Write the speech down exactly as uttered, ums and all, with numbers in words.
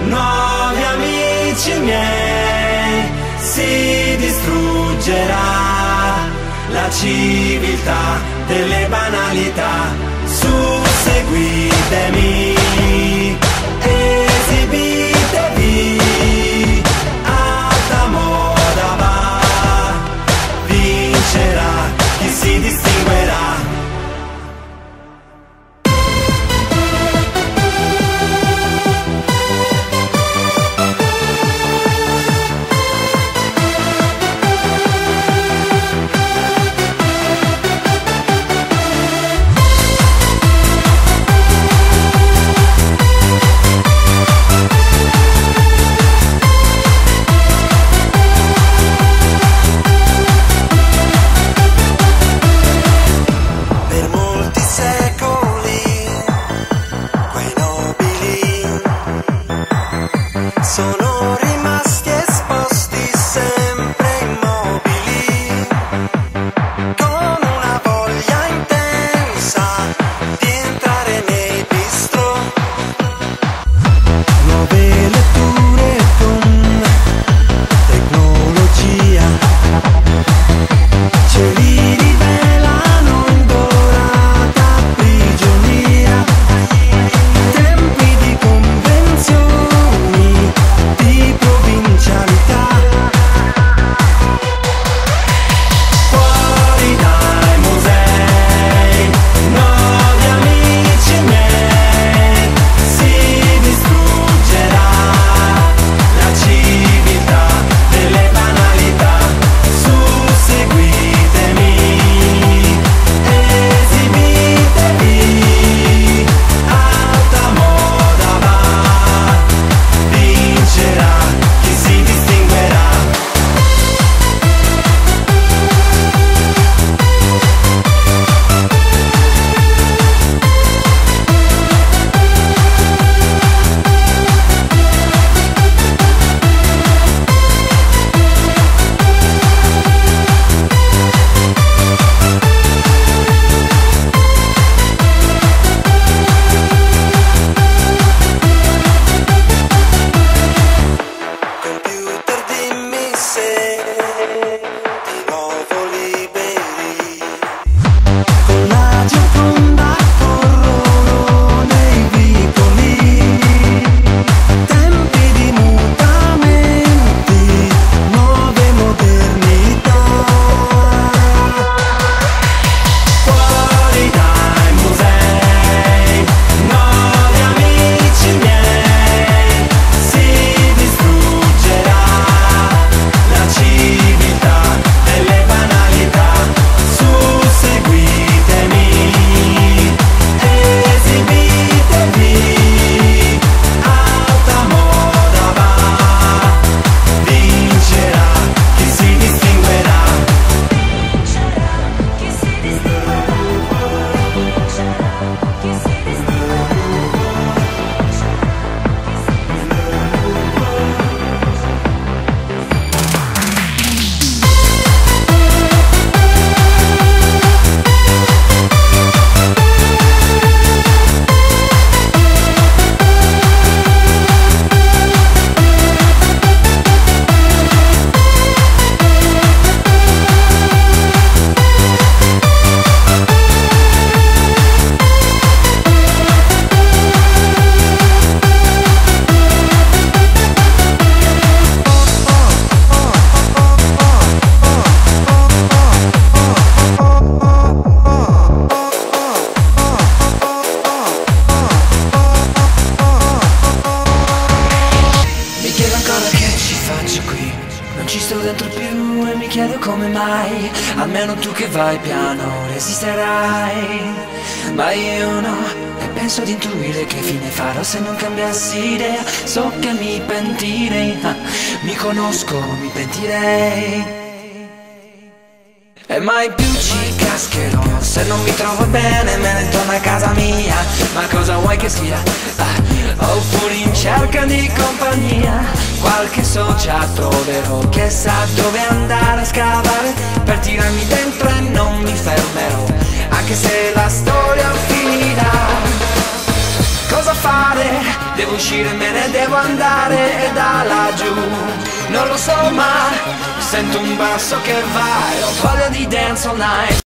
nuovi amici miei, si distruggerà la civiltà delle banalità. Su, seguitemi, esibitevi, alta moda va, vincerà chi si distinguerà. Sono rimasti esposti sempre immobili, con una voglia intensa di entrare nei bistrò. Nuove letture con tecnologia ce li rivelano in dorata prigionia. Tempi di convenzioni, di provincialità, Fuori dai musei, nuovi amici miei, si distruggerà la civiltà delle banalità. Su, seguitemi, esibitevi, alta moda va, vincerà chi si distinguerà. computer dimmi se di nuovo liberi. Con la Gioconda corrono nei vicoli, tempi di mutamenti, nuove modernità. Fuori dai musei, nuovi amici miei, si distruggerà la civiltà delle banalità. Su, seguitemi, esibitevi, alta moda va, vincerà chi si distinguerà. Chi si distinguerà, chi si Mi chiedo ancora che ci faccio qui, non ci sto dentro più e mi chiedo come mai, almeno tu che vai piano resisterai, ma io no, e penso di intuire che fine farò se non cambiassi idea. So che mi pentirei, ah, mi conosco, mi pentirei. E mai più ci cascherò, se non mi trovo bene me ne torno a casa mia. Ma cosa vuoi che sia? Ah, oppure in cerca di compagnia, qualche socia troverò che sa dove andare a scavare per tirarmi dentro e non mi fermerò, anche se la storia finirà. Cosa fare? devo uscire, me ne devo andare, e da laggiù non lo so, ma sento un basso che va e ho voglia di dance all night.